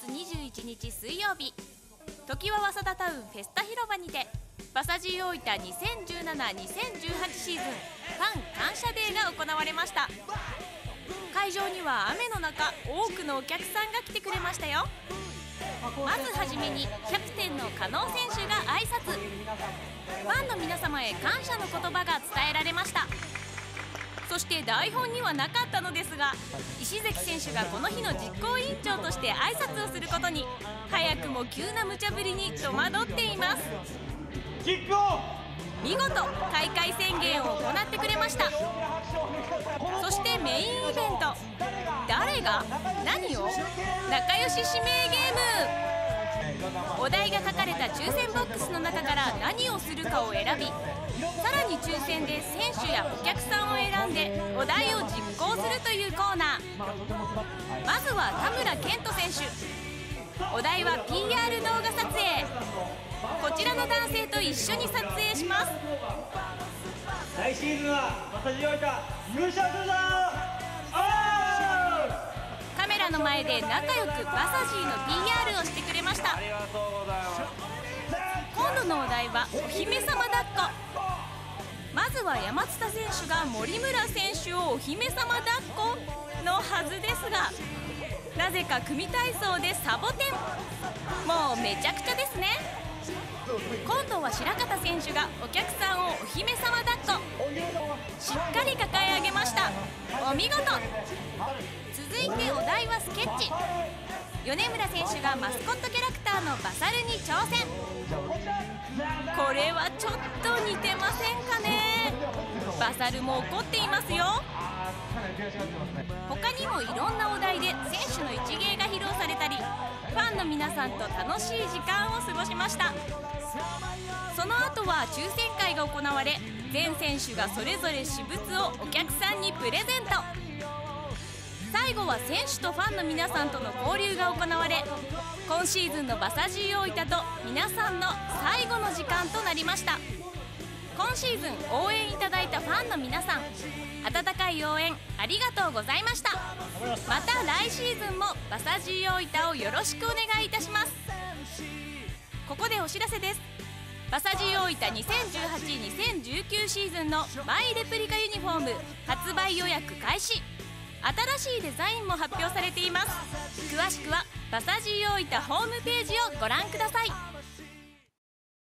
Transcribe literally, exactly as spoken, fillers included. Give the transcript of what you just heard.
つにじゅういちにち水曜日、常盤早稲田タウンフェスタ広場にてバサジー大分にせんじゅうなな にせんじゅうはちシーズンファン感謝デーが行われました。会場には雨の中多くのお客さんが来てくれましたよ。まずはじめにキャプテンの加納選手が挨拶、ファンの皆様へ感謝の言葉が伝えられました。そして台本にはなかったのですが、石関選手がこの日の実行委員長として挨拶をすることに早くも急な無茶ぶりに戸惑っています。見事開会宣言を行ってくれました。そしてメインイベント、誰が何を仲良し指名ゲーム、お題が書かれた抽選ボックスの中から何をするかを選び、さらに抽選で選手やお客さんを選んでお題を実行するというコーナー。まずは田村健人選手、お題は ピーアール 動画撮影。こちらの男性と一緒に撮影します。 来シーズンはバサジー大分優勝するぞ。 カメラの前で仲良くバサジーの ピーアール をしてくれました。今度のお題はお姫様抱っこ。まずは山津田選手が森村選手をお姫様抱っこのはずですが、なぜか組体操でサボテン。もうめちゃくちゃですね。今度は白方選手がお客さんをお姫様抱っこ、しっかり抱え上げました。お見事。続いてお題はスケッチ。米村選手がマスコットキャラクターのバサルに挑戦。これはちょっと似てませんかね。バサルも怒っていますよ。他にもいろんなお題で選手の一芸が披露されたり、ファンの皆さんと楽しい時間を過ごしました。その後は抽選会が行われ、全選手がそれぞれ私物をお客さんにプレゼント。最後は選手とファンの皆さんとの交流が行われ、今シーズンのバサジー大分と皆さんの最後の時間となりました。今シーズン応援いただいたファンの皆さん、温かい応援ありがとうございました。また来シーズンもバサジー大分をよろしくお願いいたします。ここでお知らせです。バサジー大分にせんじゅうはち にせんじゅうきゅうシーズンのマイレプリカユニフォーム発売予約開始。新しいデザインも発表されています。詳しくはバサジー大分ホームページをご覧ください。